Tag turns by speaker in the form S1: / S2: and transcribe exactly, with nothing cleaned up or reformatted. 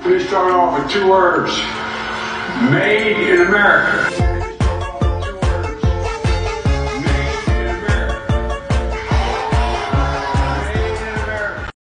S1: Let me start off with two words. Made in America.